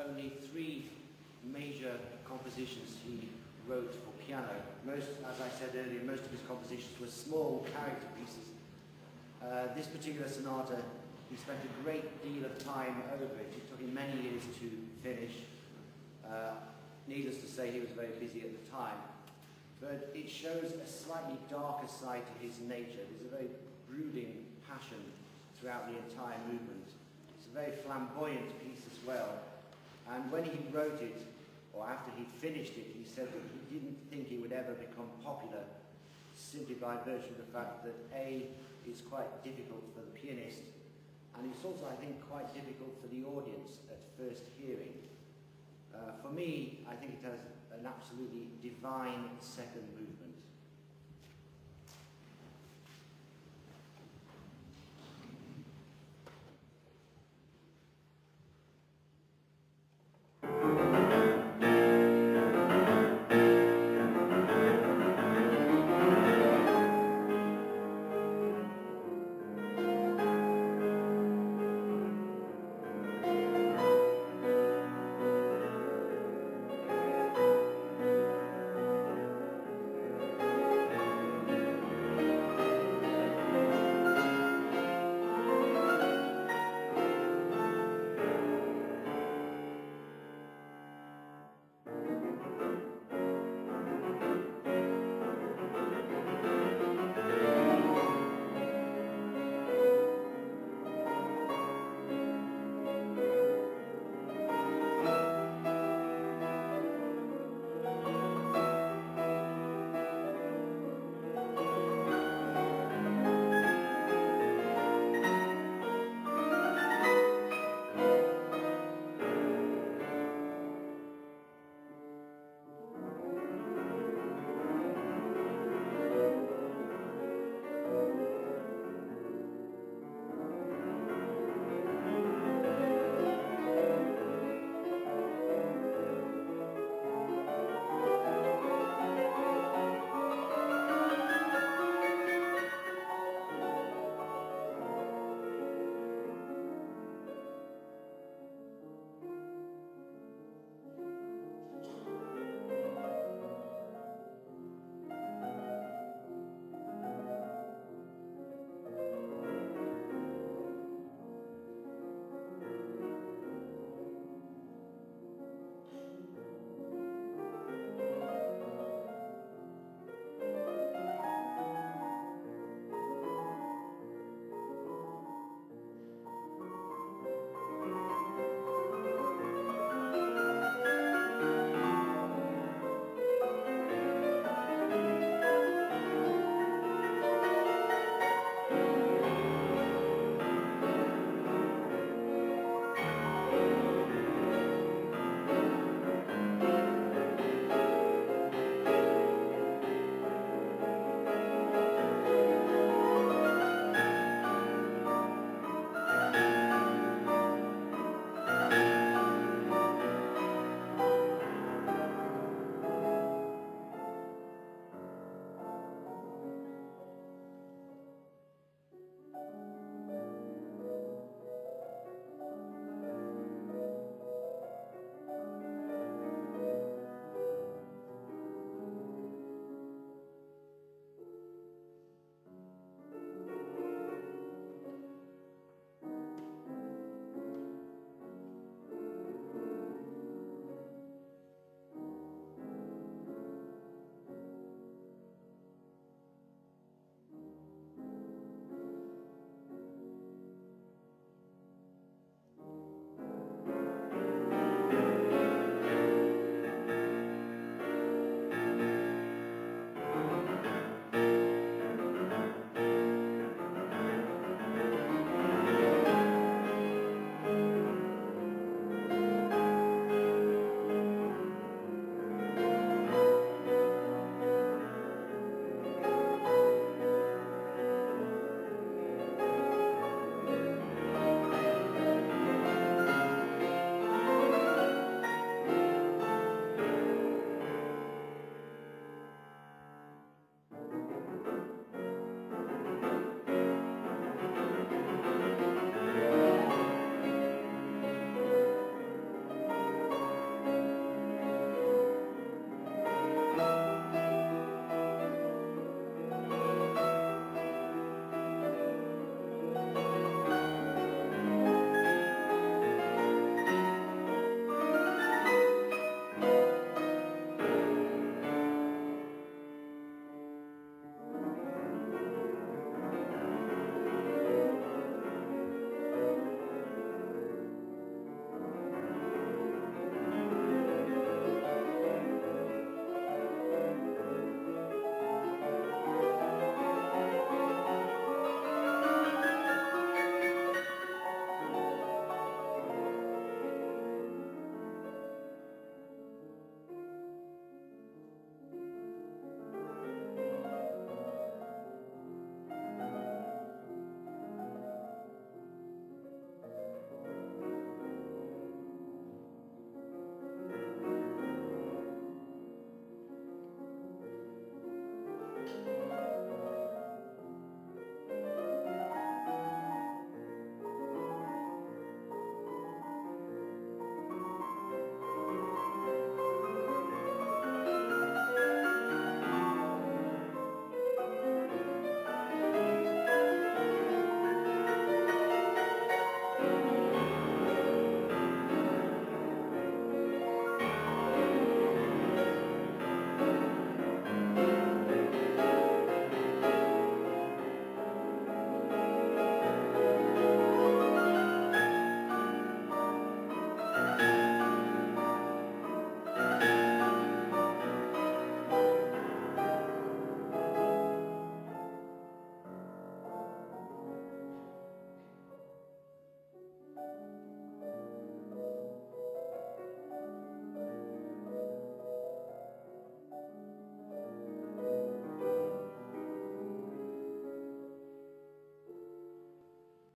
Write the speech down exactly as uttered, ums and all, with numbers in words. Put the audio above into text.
only three major compositions he wrote for piano. Most, as I said earlier, most of his compositions were small character pieces. Uh, this particular sonata, he spent a great deal of time over it. It took him many years to finish. Uh, needless to say, he was very busy at the time. But it shows a slightly darker side to his nature. There's a very brooding passion throughout the entire movement. It's a very flamboyant piece as well. And when he wrote it, or after he finished it, he said that he didn't think it would ever become popular simply by virtue of the fact that A, it's quite difficult for the pianist, and it's also, I think, quite difficult for the audience at first hearing. Uh, for me, I think it has an absolutely divine second movement.